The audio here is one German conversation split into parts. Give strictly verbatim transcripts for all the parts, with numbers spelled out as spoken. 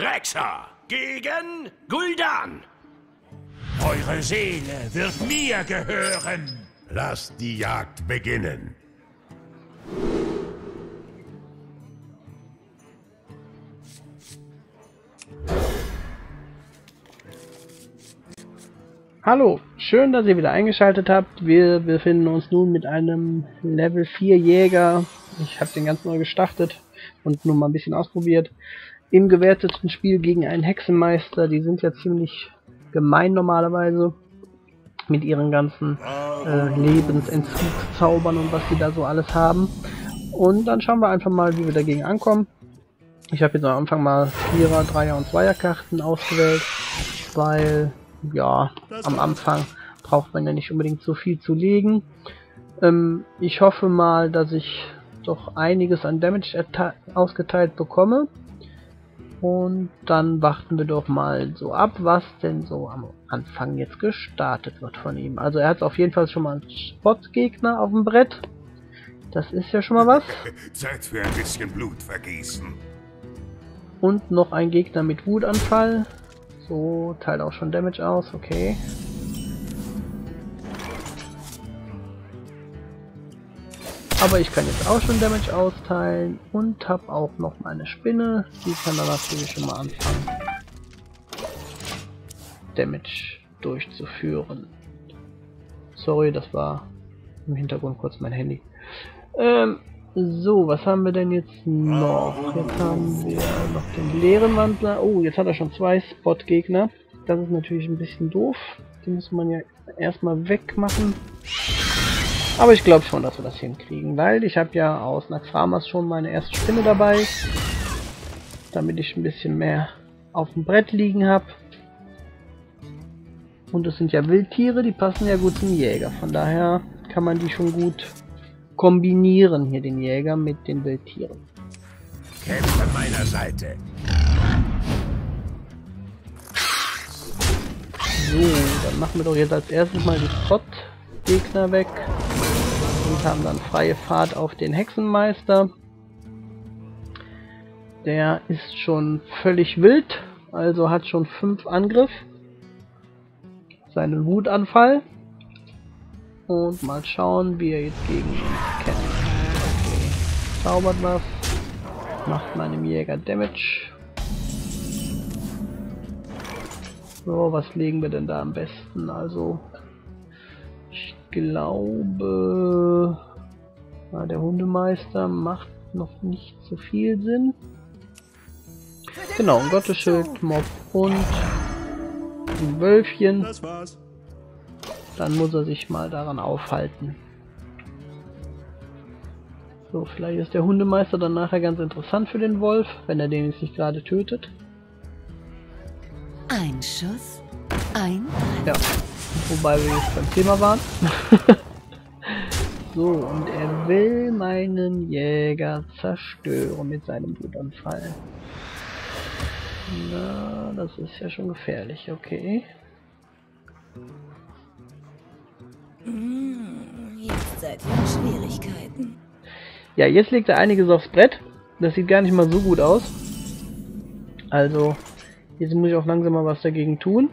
Rexxar gegen Gul'dan. Eure Seele wird mir gehören. Lasst die Jagd beginnen. Hallo, schön, dass ihr wieder eingeschaltet habt. Wir befinden uns nun mit einem Level vier Jäger. Ich habe den ganz neu gestartet und nur mal ein bisschen ausprobiert. Im gewerteten Spiel gegen einen Hexenmeister. Die sind ja ziemlich gemein normalerweise. Mit ihren ganzen äh, Lebensentzugszaubern und was sie da so alles haben. Und dann schauen wir einfach mal, wie wir dagegen ankommen. Ich habe jetzt am Anfang mal Vierer, Dreier und Zweier Karten ausgewählt, weil ja, am Anfang braucht man ja nicht unbedingt so viel zu legen. Ähm, ich hoffe mal, dass ich doch einiges an Damage ausgeteilt bekomme. Und dann warten wir doch mal so ab, was denn so am Anfang jetzt gestartet wird von ihm. Also er hat auf jeden Fall schon mal einen Spot-Gegner auf dem Brett. Das ist ja schon mal was. Zeit für ein bisschen Blut vergießen. Und noch ein Gegner mit Wutanfall. So, teilt auch schon Damage aus, okay. Aber ich kann jetzt auch schon Damage austeilen und habe auch noch meine Spinne. Die kann dann natürlich schon mal anfangen, Damage durchzuführen. Sorry, das war im Hintergrund kurz mein Handy. Ähm, so, was haben wir denn jetzt noch? Jetzt haben wir noch den leeren Wandler. Oh, jetzt hat er schon zwei Spot-Gegner. Das ist natürlich ein bisschen doof. Die muss man ja erstmal wegmachen. Aber ich glaube schon, dass wir das hinkriegen, weil ich habe ja aus Naxxramas schon meine erste Spinne dabei, damit ich ein bisschen mehr auf dem Brett liegen habe. Und es sind ja Wildtiere, die passen ja gut zum Jäger, von daher kann man die schon gut kombinieren, hier den Jäger mit den Wildtieren. Kämpft an meiner Seite. So, dann machen wir doch jetzt als erstes mal die Spot-Gegner weg. Und haben dann freie Fahrt auf den Hexenmeister. Der ist schon völlig wild, also hat schon fünf Angriff. Seinen Wutanfall. Und mal schauen, wie er jetzt gegen ihn kämpft. Okay. Zaubert was. Macht meinem Jäger Damage. So, was legen wir denn da am besten? Also ich glaube, na, der Hundemeister macht noch nicht so viel Sinn. Genau, ein Gottesschild, Mob und ein Wölfchen. Das war's. Dann muss er sich mal daran aufhalten. So, vielleicht ist der Hundemeister dann nachher ganz interessant für den Wolf, wenn er den jetzt nicht gerade tötet. Ein Schuss, ein Ja. Wobei wir jetzt beim Thema waren. So, und er will meinen Jäger zerstören mit seinem Wutanfall. Na, das ist ja schon gefährlich, okay. Jetzt seid ihr in Schwierigkeiten. Ja, jetzt legt er einiges aufs Brett. Das sieht gar nicht mal so gut aus. Also, jetzt muss ich auch langsam mal was dagegen tun.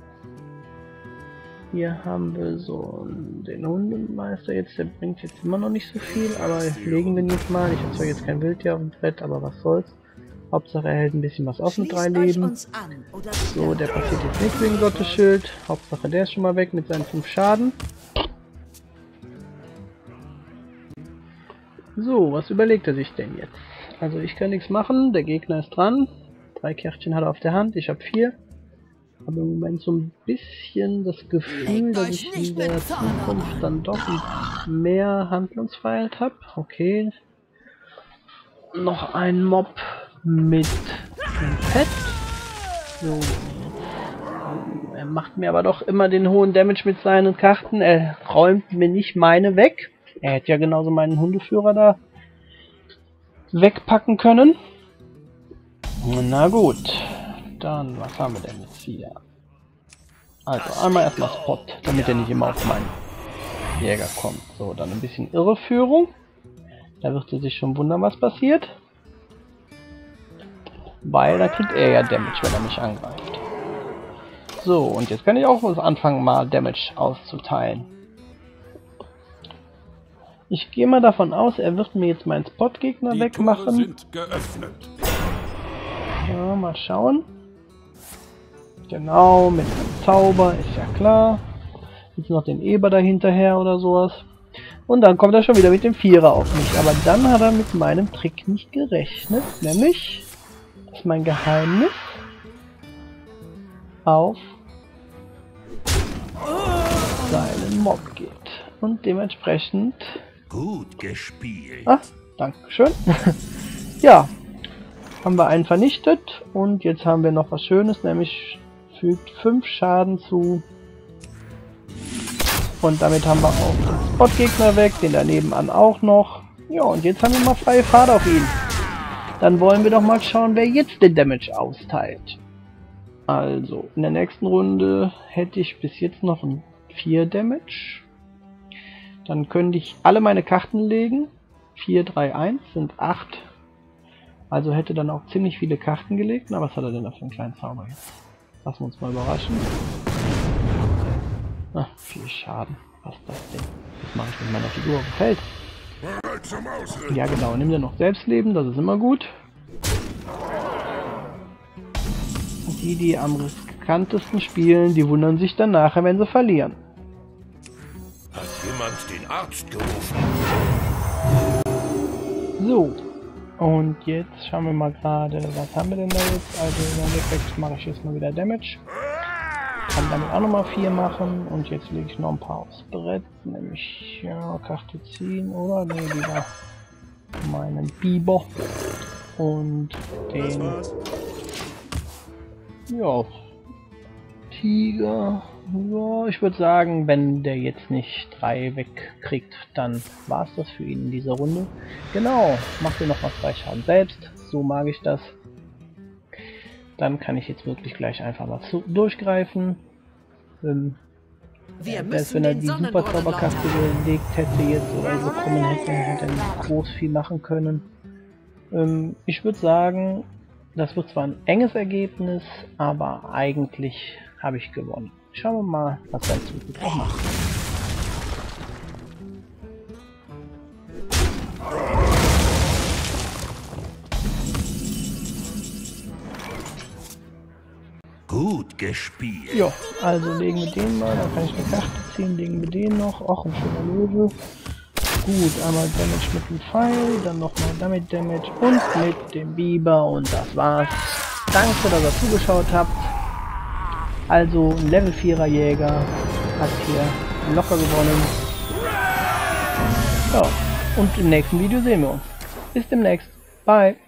Hier haben wir so den Hundemeister jetzt, der bringt jetzt immer noch nicht so viel, aber legen wir ihn jetzt mal. Ich habe zwar jetzt kein Wildtier auf dem Brett, aber was soll's. Hauptsache er hält ein bisschen was aus mit drei Leben. So, der passiert jetzt nichts wegen Gottesschild. Hauptsache der ist schon mal weg mit seinen fünf Schaden. So, was überlegt er sich denn jetzt? Also ich kann nichts machen, der Gegner ist dran. Drei Kärtchen hat er auf der Hand, ich habe vier. Aber im Moment so ein bisschen das Gefühl, dass ich in der Zukunft dann doch mehr Handlungsfreiheit habe. Okay. Noch ein Mob mit dem Pet. So. Er macht mir aber doch immer den hohen Damage mit seinen Karten. Er räumt mir nicht meine weg. Er hätte ja genauso meinen Hundeführer da wegpacken können. Na gut. Dann, was haben wir denn jetzt hier? Also, einmal erstmal Spot, damit er nicht immer auf meinen Jäger kommt. So, dann ein bisschen Irreführung. Da wird er sich schon wundern, was passiert. weil da kriegt er ja Damage, wenn er mich angreift. So, und jetzt kann ich auch was anfangen, mal Damage auszuteilen. Ich gehe mal davon aus, er wird mir jetzt meinen Spot-Gegner Die wegmachen. Tore sind geöffnet. Ja, mal schauen. Genau, mit einem Zauber, ist ja klar. Jetzt noch den Eber dahinterher oder sowas. Und dann kommt er schon wieder mit dem Vierer auf mich. Aber dann hat er mit meinem Trick nicht gerechnet. Nämlich, dass mein Geheimnis auf seinen Mob geht. Und dementsprechend... Gut gespielt. Ah, dankeschön. Ja, haben wir einen vernichtet. Und jetzt haben wir noch was Schönes, nämlich fügt fünf Schaden zu. Und damit haben wir auch den Spot-Gegner weg, den daneben an auch noch. Ja, und jetzt haben wir mal freie Fahrt auf ihn. Dann wollen wir doch mal schauen, wer jetzt den Damage austeilt. Also, in der nächsten Runde hätte ich bis jetzt noch ein vier Damage. Dann könnte ich alle meine Karten legen. vier, drei, eins sind acht. Also hätte dann auch ziemlich viele Karten gelegt. Na, was hat er denn da für einen kleinen Zauber jetzt? Lassen wir uns mal überraschen. Ah, viel Schaden. Was ist das denn? Was mache ich mit meiner Figur auf dem Feld? Ja genau, nimm dir noch Selbstleben, das ist immer gut. Die, die am riskantesten spielen, die wundern sich dann nachher, wenn sie verlieren. Hat jemand den Arzt gerufen? So, und jetzt schauen wir mal gerade, was haben wir denn da jetzt? Also im Endeffekt mache ich jetzt mal wieder Damage. Kann damit auch nochmal vier machen und jetzt lege ich noch ein paar aufs Brett, nämlich ja, Karte ziehen oder nee, lieber meinen Biber und den ja, Tiger. Ja, ich würde sagen, wenn der jetzt nicht drei wegkriegt, dann war es das für ihn in dieser Runde. Genau, macht ihr noch mal zwei Schaden selbst, so mag ich das. Dann kann ich jetzt wirklich gleich einfach mal zu durchgreifen. Ähm, Wir Selbst müssen wenn er den die super Sonnenbrunnen Zauberkarte läutern. gelegt hätte jetzt oder so bekommen hätte, hätte er nicht groß viel machen können. Ähm, ich würde sagen, das wird zwar ein enges Ergebnis, aber eigentlich habe ich gewonnen. Schauen wir mal, was er in Zukunft noch macht. Gut gespielt. Ja, also legen wir den mal, dann kann ich eine Karte ziehen, legen wir den noch. Och, ein schöner Löwe. Gut, einmal Damage mit dem Pfeil, dann nochmal damit Damage und mit dem Biber und das war's. Danke, dass ihr zugeschaut habt. Also ein Level vierer Jäger hat hier locker gewonnen. Ja, und im nächsten Video sehen wir uns. Bis demnächst. Bye.